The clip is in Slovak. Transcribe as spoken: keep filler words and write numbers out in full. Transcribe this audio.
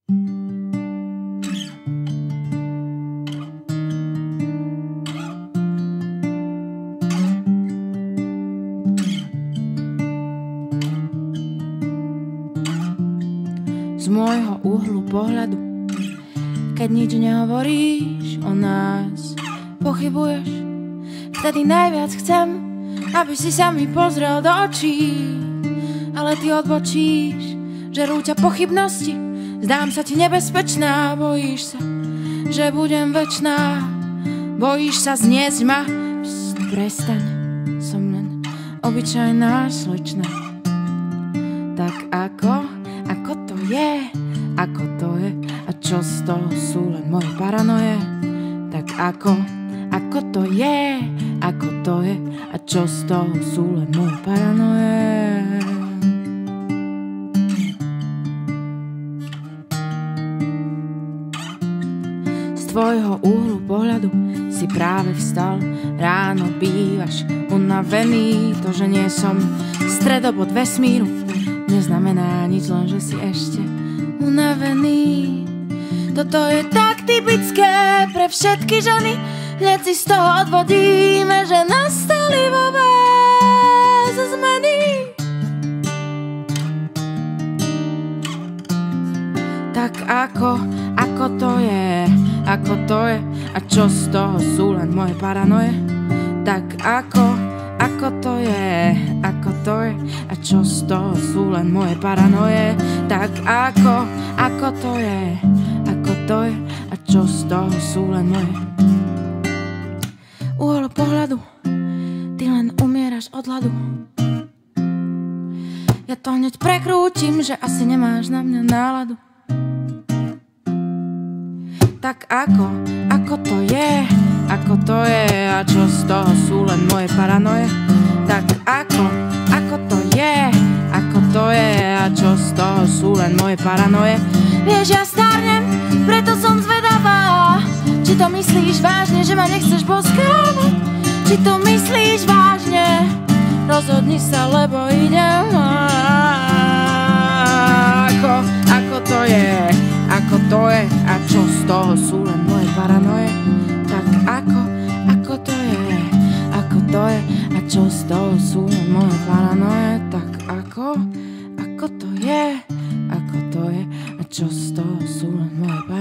Z môjho uhlu pohľadu, keď nič nehovoríš o nás, pochybuješ, vtedy najviac chcem, aby si sa mi pozrel do očí. Ale ty odbočíš, žerú ťa pochybnosti, zdám sa ti nebezpečná, bojíš sa, že budem večná, bojíš sa zniesť ma. Pst, prestaň, som len obyčajná slečna. Tak ako, ako to je, ako to je, a čo z toho sú len moje paranoje. Tak ako, ako to je, ako to je, a čo z toho sú len moje paranoje. Z tvojho uhlu pohľadu si práve vstal, ráno bývaš unavený, to, že nie som stredobod vesmíru, neznamená nič, len že si ešte unavený. Toto je tak typické pre všetky ženy, hneď si z toho odvodíme, že nastali vo vás zmeny. Tak ako, ako to je, ako to je, a čo z toho sú len moje paranoje. Tak ako, ako to je, ako to je, a čo z toho sú len moje paranoje. Tak ako, ako to je, ako to je, a čo z toho sú len moje. Uhol pohľadu, ty len umieraš od hladu. Ja to hneď prekrútim, že asi nemáš na mňa náladu. Tak ako, ako to je, ako to je, a čo z toho sú len moje paranoje. Tak ako, ako to je, ako to je, a čo z toho sú len moje paranoje. Vieš, ja starnem, preto som zvedavá, či to myslíš vážne, že ma nechceš boskávať. Či to myslíš vážne, rozhodni sa, lebo idem. Ako, ako to je, ako to je, a čo z toho sú len moje paranoje. Tak ako, ako to je, ako to je, a čo z toho sú len moje paranoje. Tak ako, ako to je, ako to je, a čo z toho sú len moje paranoje.